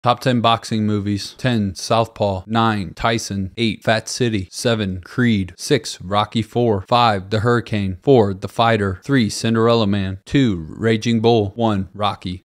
Top 10 boxing movies. 10. Southpaw. 9. Tyson. 8. Fat City. 7. Creed. 6. Rocky 4. 5. The Hurricane. 4. The Fighter. 3. Cinderella Man. 2. Raging Bull. 1. Rocky.